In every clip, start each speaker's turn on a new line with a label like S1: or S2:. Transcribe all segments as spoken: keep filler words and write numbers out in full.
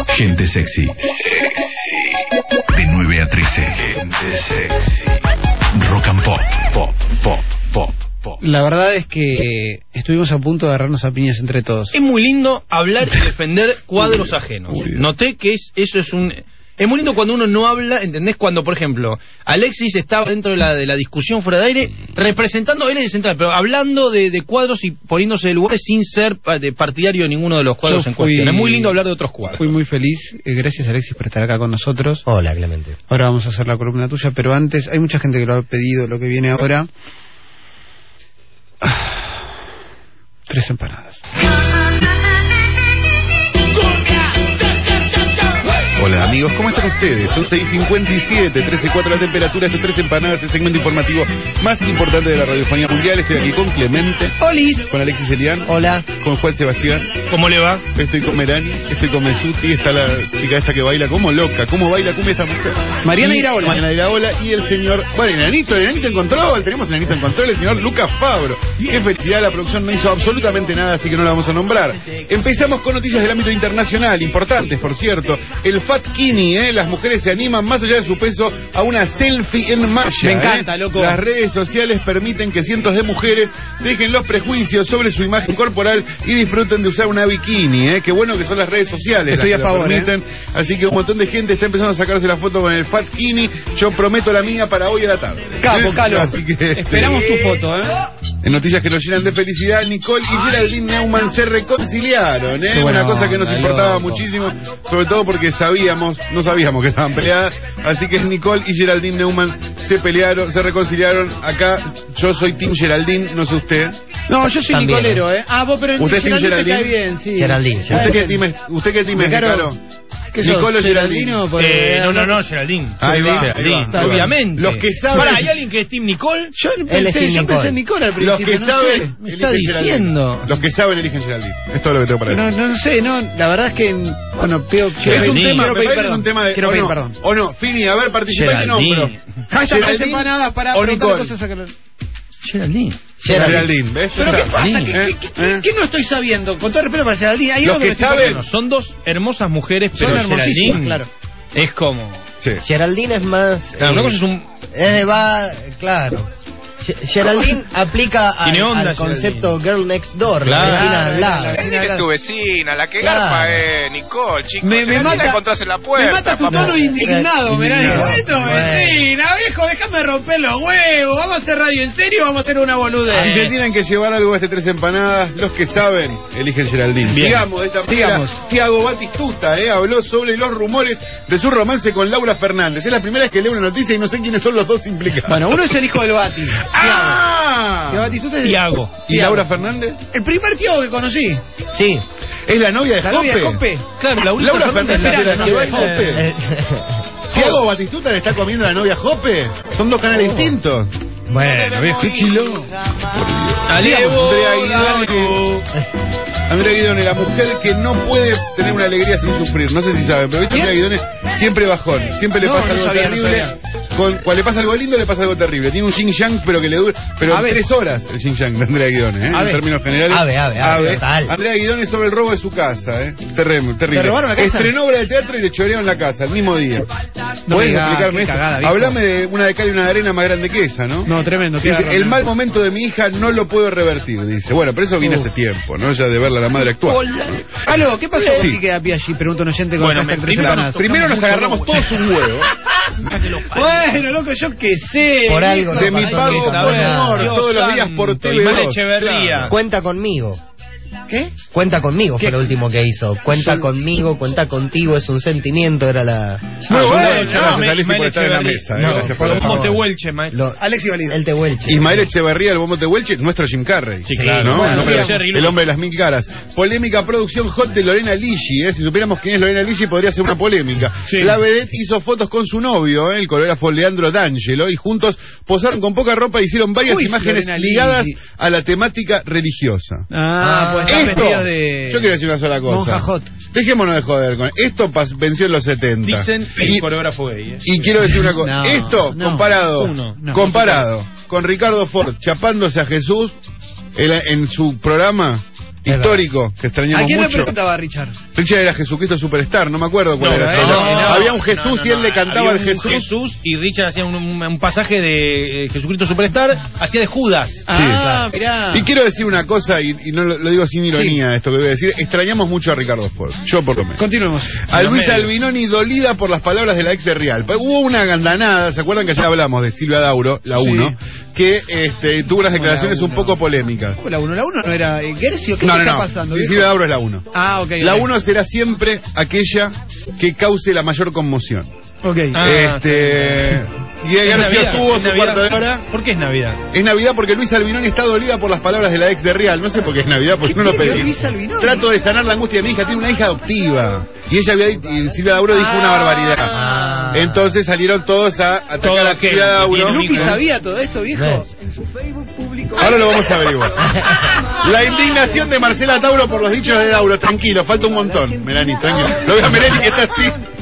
S1: Gente sexy. Sexy. De nueve a trece. Gente sexy. Rock and pop. Pop, pop, pop, pop.
S2: La verdad es que estuvimos a punto de agarrarnos a piñas entre todos.
S3: Es muy lindo hablar y defender cuadros ajenos. Noté que es, eso es un... Es muy lindo cuando uno no habla, ¿entendés? Cuando, por ejemplo, Alexis estaba dentro de la, de la discusión fuera de aire, representando, él es central, pero hablando de, de cuadros y poniéndose de lugares sin ser de partidario de ninguno de los cuadros
S2: Yo
S3: en
S2: fui,
S3: cuestión. Es muy lindo hablar de otros cuadros.
S2: Fui muy feliz, eh, gracias Alexis por estar acá con nosotros.
S4: Hola, Clemente.
S2: Ahora vamos a hacer la columna tuya, pero antes, hay mucha gente que lo ha pedido, lo que viene ahora. Tres empanadas.
S5: Hola amigos, ¿cómo están ustedes? Son seis cincuenta y siete, trece y cuatro la temperatura, estos Tres Empanadas, el segmento informativo más importante de la radiofonía mundial. Estoy aquí con Clemente,
S2: Olis,
S5: con Alexis Elián,
S4: hola,
S5: con Juan Sebastián.
S3: ¿Cómo le va?
S5: Estoy con Merani, estoy con Mesuti, está la chica esta que baila como loca. ¿Cómo baila cumbia esta mujer?
S2: Mariana
S5: Y-
S2: Iraola.
S5: Mariana Iraola y el señor, bueno, el enanito, el enanito en control, tenemos el enanito en control, el señor Lucas Fabro. Qué felicidad, la producción no hizo absolutamente nada, así que no la vamos a nombrar. Empezamos con noticias del ámbito internacional, importantes por cierto. El Fatkini, ¿eh? Las mujeres se animan más allá de su peso a una selfie en malla.
S2: Me encanta,
S5: ¿eh?
S2: loco.
S5: Las redes sociales permiten que cientos de mujeres dejen los prejuicios sobre su imagen corporal y disfruten de usar una bikini, ¿eh? Qué bueno que son las redes sociales.
S2: Estoy
S5: las
S2: a
S5: que lo
S2: favor,
S5: permiten. Así que un montón de gente está empezando a sacarse la foto con el Fatkini. Yo prometo la mía para hoy a la tarde.
S2: Capo,
S5: ¿Eh?
S2: Calo.
S5: Así que este,
S2: Esperamos tu foto, ¿eh?
S5: en noticias que nos llenan de felicidad, Nicole y Geraldine Neumann se reconciliaron, ¿eh?
S2: Qué buena
S5: Una cosa que nos
S2: onda,
S5: importaba
S2: loco.
S5: muchísimo, sobre todo porque sabíamos, no sabíamos que estaban peleadas, así que Nicole y Geraldine Neumann se pelearon, se reconciliaron. Acá yo soy Team Geraldine, no sé usted.
S2: No, yo soy
S4: También,
S2: Nicolero, ¿eh? Ah, vos, pero
S5: ¿Usted es Team
S2: Geraldine te cae
S5: Geraldine?
S2: bien, sí.
S4: Geraldine,
S5: ¿Usted
S4: Geraldine.
S5: qué team es? ¿Usted qué team es,
S2: Caro?
S5: Caro?
S2: ¿Qué sos,
S5: Nicolo
S2: Geraldino? Por-
S3: Eh, no, no, no, Geraldine.
S5: Ahí va,
S3: Geraldine,
S5: ahí va, ahí va.
S3: obviamente.
S5: Los que saben-
S3: Pará, ¿hay alguien que es Team Nicole?
S2: Yo
S4: Él es
S2: pensé,
S4: Team
S2: yo
S4: Nicole.
S2: pensé en Nicole al
S5: Los
S2: principio.
S5: que
S2: no
S5: saben,
S2: sé.
S3: me está
S5: eligen Geraldine.
S3: diciendo.
S5: Los que saben eligen Geraldine. Es todo lo que tengo para decir.
S2: No, no sé, no, la verdad es que, bueno, pido, quiero
S5: Es
S2: pedir-
S5: un tema,
S2: quiero
S5: me
S2: pedir
S5: parece
S2: perdón.
S5: un tema de...
S2: Quiero
S5: o
S2: pedir
S5: no,
S2: perdón.
S5: o no, Fini, a ver, participante no, pero...
S3: Geraldine.
S2: Hashtag tres
S5: Geraldine
S2: empanadas para
S5: o
S2: preguntarle
S5: Nicole.
S2: cosas a Geraldine.
S3: Geraldine.
S5: Geraldine, ¿ves?
S2: Pero ¿qué
S5: Está.
S2: pasa? ¿Qué,
S5: ¿Eh?
S2: qué, qué,
S5: ¿Eh?
S2: qué no estoy sabiendo? Con todo respeto para Geraldine, hay
S5: Los
S2: algo que
S5: que
S2: me estoy
S5: saben-
S2: perdiendo.
S3: Bueno, son dos hermosas mujeres,
S2: Son
S3: pero
S2: hermosísimas,
S3: Geraldine
S2: claro.
S3: es como...
S5: Sí.
S4: Geraldine es más...
S3: Claro,
S4: eh,
S3: una cosa es un...
S4: Es de bar, claro. Ge- Geraldine aplica al,
S3: Tiene onda,
S4: al concepto Girl Next Door,
S3: Claro.
S4: la vecina al lado.
S2: La vecina al
S6: Es
S2: lado.
S6: tu vecina, la que
S4: Claro.
S6: garpa es Nicole, chicos.
S2: Me, me
S6: Geraldine la
S2: mata,
S6: encontrás en la puerta.
S2: me mata tu
S6: papá.
S2: tono indignado,
S4: Eh,
S2: mirá.
S4: indignado.
S2: Esto,
S4: Bueno.
S2: vecina, viejo, déjame romper los huevos. ¿Vamos a hacer radio en serio o vamos a hacer una
S5: Si se
S2: boludez?
S5: tienen que llevar algo a este Tres Empanadas, los que saben, eligen Geraldine.
S3: Bien.
S5: Sigamos de esta manera.
S2: Sigamos.
S5: Tiago Batistuta eh, habló sobre los rumores de su romance con Laura Fernández. Es la primera vez que leo una noticia y no sé quiénes son los dos implicados.
S2: Bueno, uno es el hijo del Bati.
S5: ¡Ah!
S2: Tiago Batistuta es el-
S3: Tiago.
S5: ¿Y Laura Fernández?
S2: El primer Tiago que conocí.
S4: Sí.
S5: ¿Es la novia de
S2: La novia de
S5: Jope?
S2: Jope.
S3: Claro, Laurita
S5: Laura
S3: Fernández
S5: Fernández es la
S3: que
S5: novia de
S3: baila-
S5: Jope.
S4: Eh,
S5: ¿Tiago Batistuta le está comiendo a la novia a Jope? Son dos canales distintos.
S4: bueno, viejo.
S5: ¡Qué quilombo!
S3: Alevo,
S5: Andrea Guidone.
S3: Alevo.
S5: Andrea Guidone, la mujer que no puede tener una alegría sin sufrir. No sé si saben, pero viste, Andrea Guidone siempre bajón. Siempre le
S2: No,
S5: pasa
S2: no
S5: algo
S2: sabía, no
S5: terrible.
S2: sabía.
S5: Con, cuando le pasa algo lindo, le pasa algo terrible. Tiene un yin yang, pero que le dura. Pero
S2: A
S5: en
S2: ver.
S5: tres horas el yin yang de Andrea Guidone, ¿eh?
S2: A
S5: En
S2: ver.
S5: términos generales.
S4: Ave, ave, ave, total.
S5: Andrea Guidone sobre el robo de su casa, ¿eh? Terrible, terrible.
S2: ¿Le robaron la casa?
S5: Estrenó obra de teatro y le chorearon la casa el mismo día.
S2: No
S5: ¿Puedes
S2: me digas,
S5: explicarme
S2: qué
S5: esto?
S2: cagada, viejo.
S5: Hablame de una de cal y una de arena más grande que esa, ¿no?
S2: No, tremendo.
S5: Dice,
S2: tiene
S5: el
S2: razón.
S5: mal momento de mi hija no lo puedo revertir, dice. Bueno, pero eso viene
S2: Uh.
S5: hace tiempo, ¿no? Ya de verla a la madre actual.
S3: Hola.
S2: Aló, ¿qué pasó
S5: Sí.
S2: con Quique Apiaggi? Pregunta un oyente con
S3: Bueno,
S2: hashtag
S3: me-
S2: tres
S3: primero
S2: empanadas.
S3: nos
S5: Primero nos
S3: mucho
S5: agarramos
S3: lobo.
S5: todos un huevo.
S2: Bueno, loco, yo qué sé.
S4: Por algo
S2: hijo.
S5: De mi
S4: pasó
S5: pago
S4: que
S5: con
S4: saber.
S5: humor,
S3: Dios
S5: todos los días
S3: santo,
S5: por
S3: y
S5: T V
S3: Mar
S5: dos.
S3: Echeverría.
S5: Claro.
S4: Cuenta conmigo.
S2: ¿Qué?
S4: Cuenta conmigo fue
S2: ¿Qué?
S4: lo último que hizo. Cuenta conmigo, cuenta contigo, es un sentimiento, era la...
S5: Muy
S3: Ah,
S5: bueno,
S3: bueno,
S5: gracias
S3: no,
S5: Alexis por
S3: Ismael
S5: estar en la
S3: Echeverría.
S5: mesa. eh,
S4: No,
S5: gracias por
S4: por
S5: la
S3: ¿Cómo te
S4: favor.
S3: huelche, maestro?
S4: Lo-
S2: Alexis Valido.
S4: el Tehuelche.
S5: Ismael Echeverría, el Bombo Tehuelche, nuestro Jim Carrey.
S3: Sí, claro.
S5: ¿no?
S3: Bueno,
S5: el, hombre,
S3: sí, Jerry
S5: el
S3: Lewis.
S5: hombre de las mil caras. Polémica producción hot de Lorena Ligi, ¿eh? Si supiéramos quién es Lorena Ligi podría ser una polémica.
S3: Sí.
S5: La vedette hizo fotos con su novio, ¿eh? El coreógrafo Leandro D'Angelo, y juntos posaron con poca ropa y hicieron varias
S2: Uy,
S5: imágenes
S2: Lorena
S5: ligadas
S2: Ligi.
S5: a la temática religiosa.
S2: Ah, pues están
S5: Esto,
S2: vestidos de...
S5: yo quiero decir una sola cosa.
S2: Monja hot.
S5: Dejémonos de joder con esto. pas- venció en los setenta.
S3: Dicen el
S5: y,
S3: coreógrafo gay. ¿eh?
S5: y quiero decir una cosa.
S2: No,
S5: esto
S2: no,
S5: comparado,
S3: uno,
S2: no.
S5: comparado con Ricardo Ford chapándose a Jesús en, en su programa, histórico que extrañamos
S2: ¿A quién
S5: mucho.
S2: representaba Richard?
S5: Richard era Jesucristo Superstar, no me acuerdo cuál
S3: No,
S5: era.
S3: no,
S5: No,
S3: no,
S5: había un
S3: no,
S5: Jesús
S3: no,
S5: y él
S3: no,
S5: le cantaba al
S3: había un
S5: Jesús.
S3: Jesús y Richard hacía un, un- un pasaje de eh, Jesucristo Superstar, hacía de Judas.
S2: Ah, mirá.
S5: Y quiero decir una cosa, y, y no lo, lo digo sin ironía, esto que voy a decir. Extrañamos mucho a Ricardo Ford. Yo por lo menos.
S2: Continuemos.
S5: A
S3: los
S5: Luis
S3: medios.
S5: Albinoni dolida por las palabras de la ex de Real. Pues hubo una gandanada, ¿se acuerdan que ya hablamos de Silvia Dauro, la
S2: Sí.
S5: uno, que este, tuvo unas declaraciones un
S2: uno.
S5: poco polémicas?
S2: La uno, la uno no era eh, Gercio, ¿qué
S5: No,
S2: te
S5: no,
S2: está
S5: no.
S2: pasando?
S5: Y
S2: viejo?
S5: Silvia Dauro es la uno.
S2: Ah, ok.
S5: La
S2: ok.
S5: uno será siempre aquella que cause la mayor conmoción.
S2: Ok.
S3: Ah,
S5: este. Y
S3: Es
S5: García
S3: Navidad,
S5: tuvo
S3: es
S5: su
S3: Navidad.
S5: cuarto de hora.
S3: ¿Por qué es Navidad?
S5: Es Navidad porque Luis Albinoni está dolida por las palabras de la ex de Real. No sé por qué es Navidad, porque
S2: ¿Qué
S5: no lo
S2: tiene
S5: pedí.
S2: Luis Albinoni?
S5: Trato de sanar la angustia de mi hija. Tiene una hija adoptiva. Y ella había dicho- y Silvia Dauro dijo una barbaridad.
S4: Ah.
S5: Entonces salieron todos a atacar
S3: Todo
S5: a
S3: aquel
S5: Silvia
S3: que
S5: Dauro.
S3: tiene un
S2: ¿Lupi
S3: hijo.
S2: sabía todo esto, viejo?
S4: No.
S5: Ahora lo vamos a averiguar. La indignación de Marcela Tauro por los dichos de Dauro. Tranquilo, falta un montón. Melanie, tranquilo. Lo veo a Melanie que está así.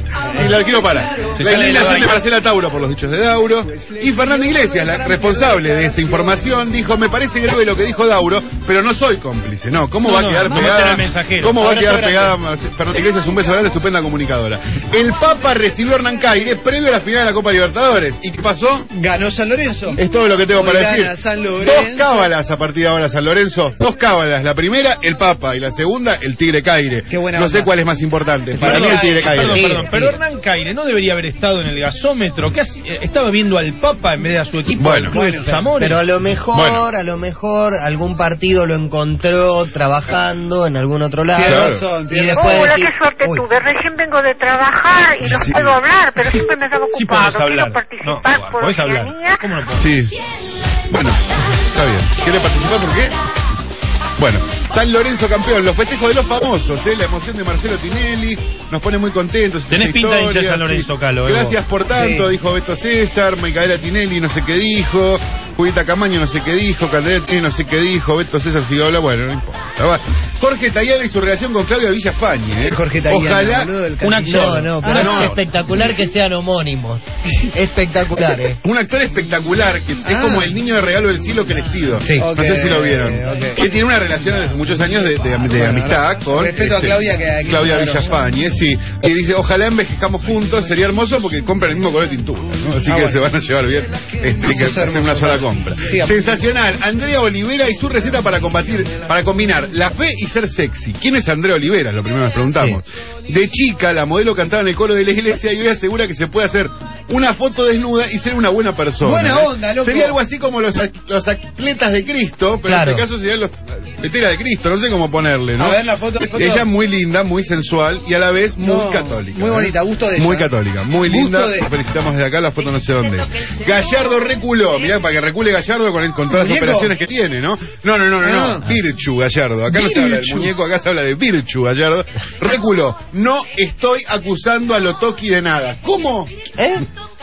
S5: Y la quiero parar.
S3: Se
S5: La
S3: sale de la
S5: indignación de
S3: vaina.
S5: Marcela Tauro por los dichos de Dauro. Y Fernanda Iglesias, la responsable de esta información, dijo: me parece grave lo que dijo Dauro, pero no soy cómplice. No, ¿cómo
S3: No,
S5: va a
S3: no,
S5: quedar
S3: no
S5: pegada?
S3: meten al mensajero.
S5: ¿Cómo va a
S2: Abrazo
S5: quedar
S2: grande.
S5: pegada Marce- Fernanda Iglesias? Un beso grande, estupenda comunicadora. El Papa recibió a Hernán Caire previo a la final de la Copa Libertadores. ¿Y qué pasó?
S2: Ganó San Lorenzo.
S5: Es todo lo que tengo
S2: Hoy
S5: para
S2: gana
S5: decir.
S2: San Lorenzo.
S5: Dos cábalas a partir de ahora San Lorenzo. Dos cábalas. La primera, el Papa. Y la segunda, el Tigre Caire.
S2: Qué buena
S5: no
S2: onda.
S5: sé cuál es más importante. Para
S3: Perdón,
S5: mí el Tigre Caire.
S3: Perdón,
S4: Sí,
S3: perdón,
S4: sí.
S3: pero Hernán Caire no debería haber estado en el gasómetro. ¿Qué hace- eh, estaba viendo al Papa en vez de a su equipo?
S5: Bueno.
S3: al Club de sus amores.
S4: Pero a lo mejor,
S5: Bueno.
S4: a lo mejor algún partido lo encontró trabajando en algún otro lado.
S2: Tiene
S5: Claro.
S2: razón,
S4: Y
S2: tiene
S4: después
S2: razón.
S7: Hola,
S4: decir,
S7: qué suerte
S4: uy,
S7: tuve. Recién vengo de trabajar y no
S5: Sí.
S7: puedo hablar, pero siempre me estaba
S3: Sí
S7: ocupado.
S3: podés hablar.
S7: Quiero participar
S3: No,
S7: por
S3: podés hablar.
S7: Oceanía.
S3: ¿Cómo no podés?
S5: Sí. Bueno, está bien. ¿Quiere participar por qué? Bueno, San Lorenzo campeón, los festejos de los famosos, ¿eh? La emoción de Marcelo Tinelli, nos pone muy contentos.
S3: Tenés
S5: esta
S3: pinta de hincha de
S5: historia,
S3: San Lorenzo,
S5: sí.
S3: Calo, ¿eh,
S5: Gracias
S3: vos?
S5: por tanto,
S2: Sí.
S5: dijo Beto César, Micaela Tinelli no sé qué dijo, Julieta Camaño no sé qué dijo, Candela Tinelli no sé qué dijo, Beto César siguió hablando, bueno, no importa. Va. Jorge Tayala y su relación con Claudia Villafañe, ¿eh?
S2: Jorge Tayala,
S5: Ojalá.
S2: boludo, del
S3: un
S2: Cantillo.
S3: actor.
S4: No, no, pero
S5: Ah, no.
S4: es espectacular que sean homónimos. Espectacular, eh.
S5: Un actor espectacular, que es
S2: Ah.
S5: como el niño de regalo del cielo crecido.
S4: Sí.
S5: No
S2: Ok,
S5: sé si lo vieron.
S2: ok.
S5: Que tiene una relación desde hace muchos años de, de- de
S2: Bueno,
S5: amistad
S2: no,
S5: con
S2: respeto a Claudia, que- que
S5: Claudia
S2: es un
S5: Villafañe, sí. Y dice, ojalá envejezcamos juntos, sería hermoso porque compran el mismo color de tintura, ¿no? Así
S2: Ah,
S5: que
S2: bueno.
S5: se van a llevar bien. Este, que
S2: Eso es
S5: hacer una
S2: hermoso.
S5: sola compra.
S2: Sigamos.
S5: Sensacional. Andrea Olivera y su receta para combatir, para combinar la fe y ser sexy. ¿Quién es Andrea Olivera? Lo primero que nos preguntamos. De chica, la modelo cantaba en el coro de la iglesia y hoy asegura que se puede hacer una foto desnuda y ser una buena persona.
S2: Buena
S5: ¿eh?
S2: onda, loco.
S5: Sería algo así como los, at- los atletas de Cristo, pero
S4: Claro.
S5: en este caso serían los atletas de Cristo, no sé cómo ponerle, ¿no?
S2: A ver la foto, la foto.
S5: Ella muy linda, muy sensual y a la vez muy
S2: No,
S5: católica.
S2: muy
S5: ¿eh?
S2: bonita, gusto de ella.
S5: Muy católica, muy
S2: Gusto
S5: linda.
S2: de-
S5: La felicitamos desde acá, la foto no sé dónde es. Gallardo reculó, mirá, para que recule Gallardo con, con todas las
S2: ¿Muñeco?
S5: operaciones que tiene, ¿no? No, no, no, no,
S2: Ah.
S5: no. Virchu Gallardo. Acá no se habla del
S2: Virchu.
S5: muñeco, acá se habla de Virchu Gallardo. Reculó. No estoy acusando a Lotoki de nada. ¿Cómo?
S4: ¿Eh?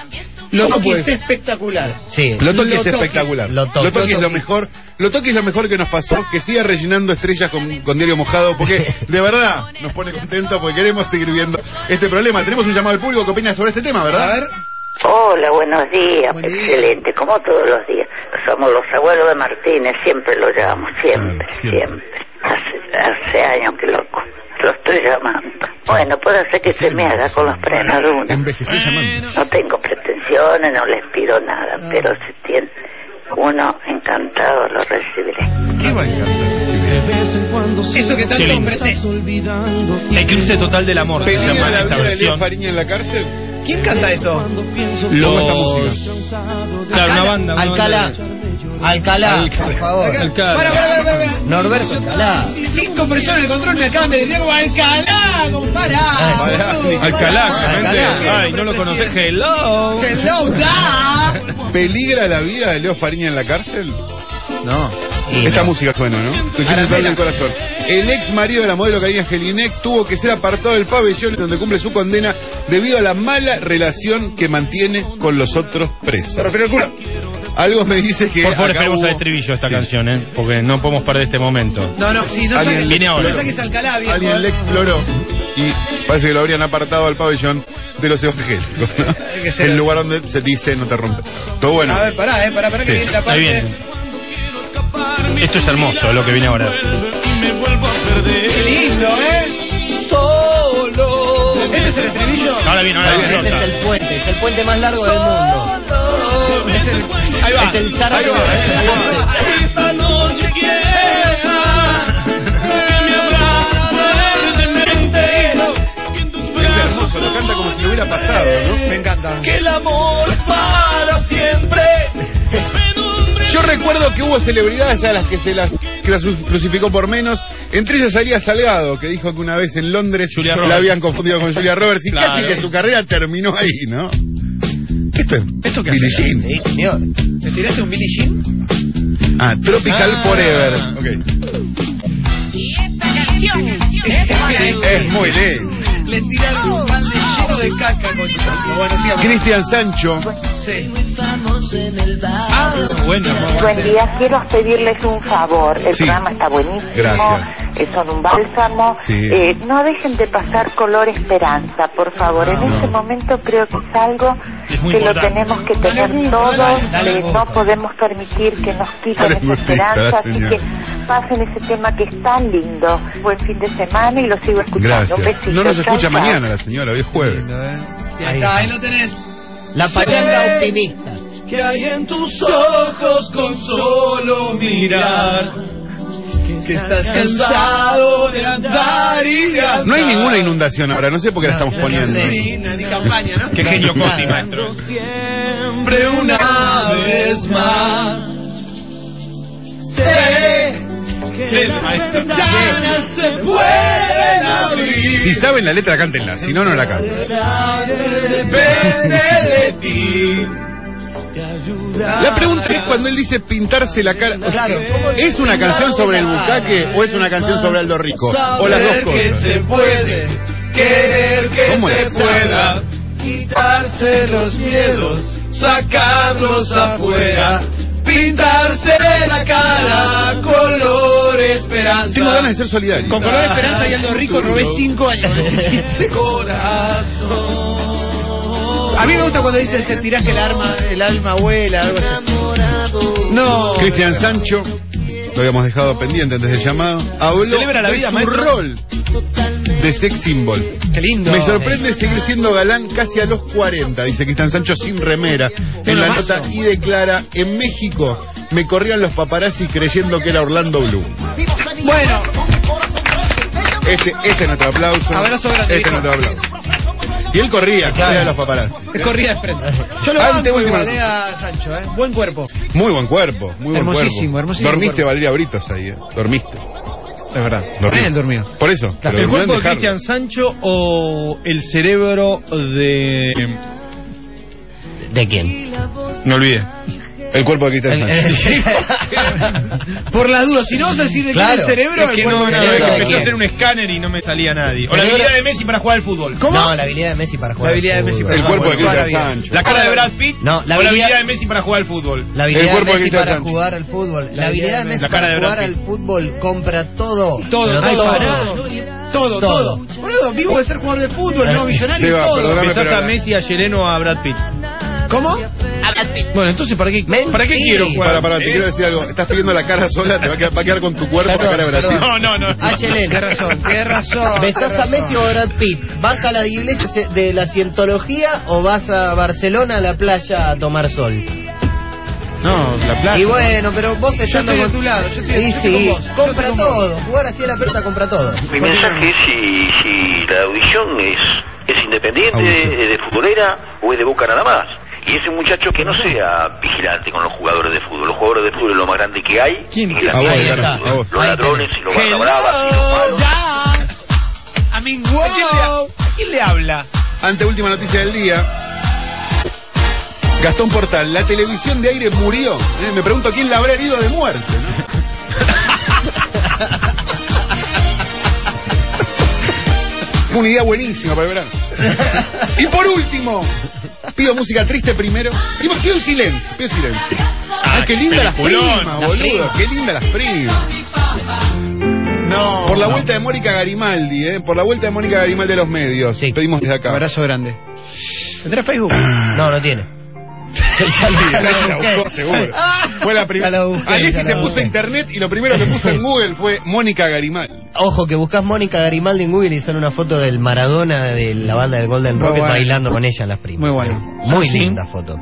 S2: Lo
S5: ¿Cómo
S2: que
S5: puede
S2: es
S5: ser?
S2: espectacular.
S4: Sí.
S5: Lotoki es
S2: Lotoki.
S5: espectacular.
S4: Lotoki.
S5: Lotoki es lo
S2: Lotoki.
S5: mejor. Lotoki es lo mejor que nos pasó. Que siga rellenando estrellas con, con diario mojado. Porque de verdad nos pone contentos porque queremos seguir viendo este problema. Tenemos un llamado al público que opina sobre este tema,
S2: A
S5: ¿verdad?
S2: ver.
S7: Hola, buenos días.
S2: Buen día.
S7: Excelente, como todos los días. Somos los abuelos de Martínez, siempre lo llamo, siempre,
S5: Ah, siempre.
S7: siempre. Hace, hace años que loco. Lo estoy llamando. Bueno, puede ser que se me haga con los frenos de una.
S5: Envejeció llamando.
S7: No tengo pretensiones, no les pido nada,
S2: Ah.
S7: pero si tiene uno encantado lo recibiré.
S5: ¿Qué va a encantar? Si bien.
S2: Eso que
S3: Qué
S2: tanto
S3: lindo.
S2: ofreces.
S3: Eclipse total del amor. se
S5: ¿Peligra
S3: llama
S5: la
S3: esta
S5: vida de Leo
S3: versión.
S5: Fariña en la cárcel?
S2: ¿Quién canta esto?
S5: ¿Cómo esta
S3: Los...
S5: música?
S3: Claro, una banda. una
S4: Alcalá.
S3: banda
S4: Alcalá,
S5: Alcalá.
S4: por favor.
S3: de- Alcalá.
S2: Para, para, para, para.
S4: Norberto Alcalá.
S2: Cinco personas en el control me acaban de decir como Alcalá, compará.
S5: Pará,
S2: boludo,
S3: Alcalá,
S2: pará.
S3: Clemente.
S4: Alcalá.
S3: Ay, no lo conocés. Hello.
S2: Hello, da.
S5: ¿Peligra la vida de Leo Fariña en la cárcel?
S4: No. Y
S5: Esta
S4: no.
S5: música suena, ¿no? Te
S2: Aracena.
S5: quiero del corazón. El ex marido de la modelo Karina Jelinek tuvo que ser apartado del pabellón donde cumple su condena debido a la mala relación que mantiene con los otros presos.
S2: Se refiere al culo.
S5: Algo me dice que.
S3: Por favor,
S5: acá
S3: esperemos
S5: hubo-
S3: al estribillo de esta
S5: Sí.
S3: canción, ¿eh? Porque no podemos perder este momento.
S2: No, no, si no
S5: Alguien
S2: saques,
S3: viene ahora.
S2: no saques Alcalá, viejo.
S5: Alguien le exploró y parece que lo habrían apartado al pabellón de los evangélicos, ¿no?
S2: que ser.
S5: El lugar donde se dice no te rompes. Todo bueno.
S2: A ver, pará, eh, pará, pará que
S5: Sí.
S2: viene la
S3: Ahí
S2: parte.
S3: viene. Esto es hermoso, lo que viene ahora.
S2: Qué lindo, ¿eh? Solo. ¿Este es el estribillo?
S3: Ahora viene, ahora viene.
S4: Este es el puente, es el puente más largo del mundo.
S2: Es el...
S3: Ahí va.
S4: Es el zarpe.
S3: Ahí va.
S4: Es el puente.
S2: Esta noche
S5: Es hermoso, lo canta como si lo hubiera pasado, ¿no?
S2: Me encanta.
S3: Que el amor es para siempre.
S5: Yo recuerdo que hubo celebridades a las que se las, que las crucificó por menos. Entre ellas salía Salgado, que dijo que una vez en Londres
S3: Julia
S5: la
S3: Roberts.
S5: habían confundido con Julia Roberts y
S3: Claro.
S5: casi que su carrera terminó ahí, ¿no? Esto es
S3: ¿Esto qué
S5: Billie
S3: hace?
S5: Jean.
S4: Sí, señor.
S2: ¿Te tiraste un Billie Jean?
S5: Ah, Tropical
S3: Ah.
S5: Forever. Ok. Es muy lindo.
S2: Le tiraron un balde lleno de caca con Bueno, sí,
S5: Cristian Sancho.
S2: Sí.
S3: Ah, bueno.
S7: Buen día, quiero pedirles un favor. El
S5: Sí.
S7: programa está buenísimo.
S5: Gracias.
S7: eh, son un bálsamo.
S5: Sí.
S7: Eh, no dejen de pasar Color Esperanza, por favor. En
S5: No.
S7: este momento creo que es algo
S3: Es muy
S7: que lo
S3: importante.
S7: tenemos que
S2: Dale
S7: tener
S2: gusto,
S7: todos.
S2: dale,
S4: dale
S7: eh,
S4: gusto.
S7: no podemos permitir que nos quiten
S5: Dale
S7: esa
S5: gustito,
S7: esperanza.
S5: la
S7: Así
S5: señora.
S7: que pasen ese tema que es tan lindo. Buen fin de semana y lo sigo escuchando. Un
S5: Gracias.
S7: besito.
S5: No nos
S7: Chau,
S5: escucha
S7: chau.
S5: mañana la señora, hoy es jueves.
S2: Lindo, ¿eh? Y
S4: Ahí
S2: ahí está,
S4: está.
S2: ahí lo tenés.
S4: La pachanga optimista.
S3: Que hay en tus ojos con solo mirar.
S2: Que estás cansado de andar y de andar.
S5: No hay ninguna inundación ahora, no sé por qué la estamos
S4: No,
S5: poniendo.
S4: no sé.
S2: Ni, ni campaña, ¿no?
S3: Qué genio Coti, maestro.
S2: Siempre una vez más. Sé que las ventanas se pueden abrir.
S5: Si saben la letra, cántenla, si no, no la canten.
S2: Depende de ti.
S5: La pregunta es cuando él dice pintarse la cara. O sea,
S4: Claro, ¿cómo
S5: ¿es una canción sobre el bucaque o es una canción sobre Aldo Rico? O las dos
S2: Saber que
S5: cosas.
S2: se puede, querer que
S5: ¿Cómo
S2: se
S5: la
S2: pueda, quitarse los miedos, sacarlos afuera, pintarse la cara, color esperanza.
S5: Tengo ganas de ser solidario.
S2: Con color esperanza y Aldo Rico robé cinco años. De corazón. A mí me gusta cuando dicen sentirás que el alma, el alma vuela, algo así. No.
S5: Cristian Sancho, lo habíamos dejado pendiente antes del llamado, habló
S3: Celebra la
S5: de
S3: vida,
S5: su
S3: maestro.
S5: rol de sex symbol.
S2: Qué lindo.
S5: Me sorprende seguir siendo galán casi a los cuarenta, dice Cristian Sancho sin remera en la
S2: mazo.
S5: nota y declara, en México me corrían los paparazzi creyendo que era Orlando Bloom.
S2: Bueno,
S5: Este, este es nuestro aplauso.
S2: Abrazo grande,
S5: Este es
S2: hijo.
S5: nuestro aplauso. Y él corría, corría a los paparazzi.
S2: es corrida de frente. Yo lo
S5: Ante
S2: banco
S5: última
S2: igual, eh, a Sancho, ¿eh? Buen cuerpo.
S5: Muy buen cuerpo, muy buen
S2: Hermosísimo,
S5: cuerpo.
S2: hermosísimo
S5: Dormiste,
S2: cuerpo.
S5: Valeria Britos ahí, ¿eh? Dormiste.
S2: Es verdad.
S5: Dormí.
S2: Él durmió.
S5: Por eso. pero
S3: ¿El
S5: durmió en
S3: cuerpo de
S5: dejarlo.
S3: Cristian Sancho o el cerebro de...
S4: ¿De quién?
S3: No olvidé.
S5: El cuerpo de Cristian Sancho.
S2: Por las dudas, si no vas a decir de
S4: Claro.
S2: quién es el cerebro,
S3: Es
S2: el
S3: que
S2: cuerpo
S3: no,
S2: de
S3: no,
S2: Cristian
S3: es que
S2: Sancho.
S3: empecé a hacer un escáner y no me salía nadie. O la
S4: Cerebro-
S3: habilidad de Messi para jugar al fútbol.
S2: ¿Cómo?
S4: No, la habilidad de Messi para jugar.
S2: La habilidad
S4: al
S2: de Messi
S4: fútbol.
S5: El
S2: Ah,
S5: cuerpo de
S2: bueno,
S5: Cristian
S2: toda la vida.
S5: Sancho.
S3: La cara de Brad Pitt
S4: No, la
S3: o la
S4: habilidad-
S3: habilidad de Messi para jugar al fútbol.
S4: La habilidad
S5: El
S4: de
S5: cuerpo de
S4: Messi
S5: Cristian
S4: para
S5: Sancho.
S4: jugar al fútbol. La habilidad de Messi
S3: La cara
S4: para
S3: de
S4: jugar
S3: Brad
S4: al
S3: Pitt.
S4: fútbol compra todo.
S2: Todo,
S4: Pero
S2: todo,
S4: todo.
S2: todo, todo, todo. Boludo, vivo de ser jugador de fútbol, no millonario,
S5: Seba,
S2: todo.
S5: perdóname,
S3: Besás
S5: pero
S3: a
S5: la-
S3: Messi, a Yeleno, a Brad Pitt.
S2: ¿Cómo?
S3: Bueno, entonces, ¿para qué,
S4: Mentira.
S3: ¿para qué quiero jugar?
S5: Para, para, te
S3: ¿Eh?
S5: quiero decir algo. Estás pidiendo la cara sola, te va a quedar, va a quedar con tu cuerpo la cara de Brasil.
S3: No, no, no.
S4: A Yelena.
S2: Tienes razón, tienes razón.
S4: ¿Besás a Messi o a Brad Pitt? ¿Vas a la iglesia de la cientología o vas a Barcelona a la playa a tomar sol?
S3: No, la plata.
S4: Y bueno, pero vos
S2: Yo
S4: estando
S2: estoy de
S4: con-
S2: tu lado, yo estoy,
S4: Y
S2: yo estoy
S4: sí,
S2: con vos. yo
S4: compra
S2: estoy con vos.
S4: todo. Jugar así a la pelota compra todo.
S8: Mi mensaje es si, si la audición es, es independiente,
S5: Audición.
S8: es de futbolera o es de Boca nada más. Y es un muchacho que no sea vigilante con los jugadores de fútbol. Los jugadores de fútbol es lo más grande que hay.
S3: ¿Quién?
S8: en la
S5: A vos,
S8: cancha de
S5: Carlos,
S8: fútbol.
S5: a vos.
S8: Los
S4: Ahí
S8: ladrones y los barra
S3: Hello,
S8: bravas y los malos.
S2: Ya. I mean, wow.
S3: ¿A quién le habla?
S5: Ante última noticia del día. Gastón Portal, la televisión de aire murió. Eh, me pregunto quién la habrá herido de muerte, ¿no? Fue una idea buenísima para el verano. Y por último, pido música triste primero. Pido, pido un silencio, pido silencio. Ah, qué linda las
S3: peliculón.
S5: primas,
S4: Las
S5: boludo.
S4: primas.
S5: Qué linda las primas.
S2: No.
S5: Por la vuelta de Mónica Garimaldi, ¿eh? Por la vuelta de Mónica Garimaldi de los medios.
S4: Sí.
S5: Pedimos desde acá.
S2: Abrazo grande. ¿Tendrá Facebook?
S4: No, no tiene.
S5: La buscó, seguro. Fue la primera. Alexis se puso a internet y lo primero que puso en Google fue Mónica Garimaldi.
S4: Ojo, que buscas Mónica Garimaldi en Google y sale una foto del Maradona de la banda del Golden
S2: Muy
S4: Rocket
S2: bueno.
S4: bailando con ella en las primas.
S2: Muy bueno.
S4: Muy
S2: ¿Sí?
S4: linda foto.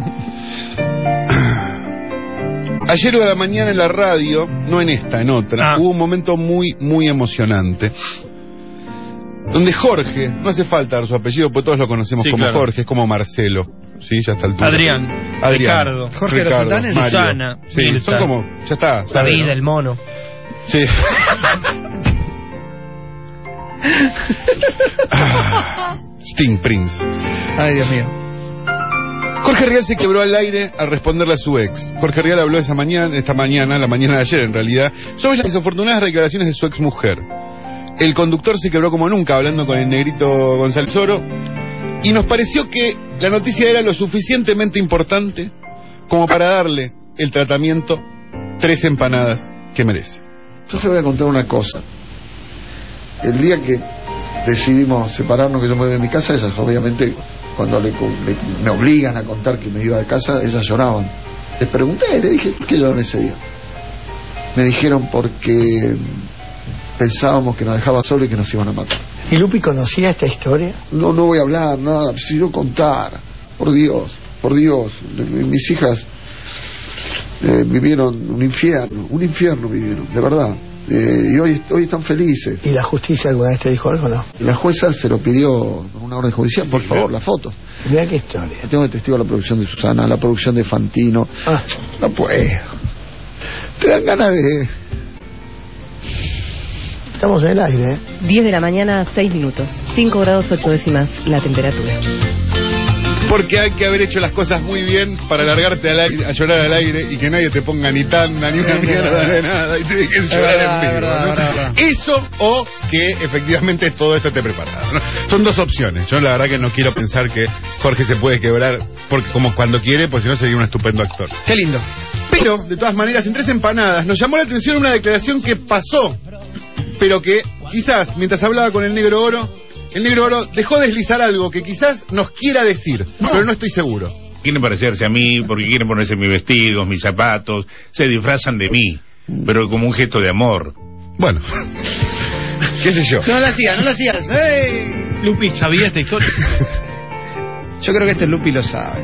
S5: Ayer a la mañana en la radio, no en esta, en otra,
S3: Ah.
S5: hubo un momento muy, muy emocionante. Donde Jorge, no hace falta dar su apellido, porque todos lo conocemos
S3: Sí,
S5: como
S3: claro.
S5: Jorge, es como Marcelo, ¿sí? Ya está el
S3: Adrián, Ricardo,
S2: Jorge de los
S5: Ricardo,
S2: Sultanes,
S5: Mario.
S3: Susana,
S5: Sí,
S3: Mirta.
S5: son como, ya está. ¿sabe,
S4: David,
S5: no?
S4: el mono.
S5: Sí. Ah, Sting Prince.
S2: Ay, Dios mío.
S5: Jorge Rial se quebró al aire al responderle a su ex. Jorge Rial habló esa mañana, esta mañana, la mañana de ayer en realidad, sobre las desafortunadas declaraciones de su ex mujer. El conductor se quebró como nunca hablando con el negrito González Oro y nos pareció que la noticia era lo suficientemente importante como para darle el tratamiento tres empanadas que merece.
S9: Yo te voy a contar una cosa. El día que decidimos separarnos, que yo me voy de mi casa, ellas obviamente, cuando le, le- me obligan a contar que me iba de casa, ellas lloraban. Les pregunté, le dije, ¿por qué lloraron ese día? Me dijeron porque pensábamos que nos dejaba solo y que nos iban a matar.
S10: ¿Y Lupi conocía esta historia?
S9: No, no voy a hablar nada, si yo contara, por Dios, por Dios, mis hijas eh, vivieron un infierno, un infierno vivieron, de verdad. Eh, y hoy, hoy están felices.
S10: ¿Y la justicia alguna vez te dijo algo o no?
S9: La jueza se lo pidió con una orden judicial, por favor, las fotos.
S10: Mirá qué historia.
S9: Tengo de testigo la producción de Susana, la producción de Fantino.
S10: Ah,
S9: No puedo. Te dan ganas de...
S10: estamos en el aire, ¿eh?
S11: diez de la mañana, seis minutos. cinco grados ocho décimas la temperatura.
S5: Porque hay que haber hecho las cosas muy bien para largarte al aire, a llorar al aire y que nadie te ponga ni tanda ni una mierda de nada y te dejen llorar
S2: verdad,
S5: en vivo,
S2: verdad,
S5: ¿no?
S2: verdad, verdad.
S5: Eso o que efectivamente todo esto esté preparado, ¿no? Son dos opciones. Yo la verdad que no quiero pensar que Jorge se puede quebrar porque como cuando quiere, pues si no sería un estupendo actor.
S2: Qué lindo.
S5: Pero, de todas maneras, en Tres Empanadas nos llamó la atención una declaración que pasó, pero que quizás mientras hablaba con el Negro Oro, el Negro Oro dejó deslizar algo que quizás nos quiera decir, pero no estoy seguro.
S12: Quieren parecerse a mí porque quieren ponerse mis vestidos, mis zapatos, se disfrazan de mí, pero como un gesto de amor.
S5: Bueno, qué sé yo.
S2: No la sigas, no la sigas. ¡Ey!
S3: Lupi, ¿sabía esta historia?
S2: Yo creo que este Lupi lo sabe.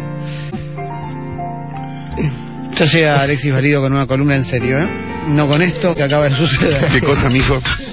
S2: Ya llega Alexis Valido con una columna en serio, ¿eh? No con esto que acaba de suceder.
S5: ¿Qué cosa, mijo?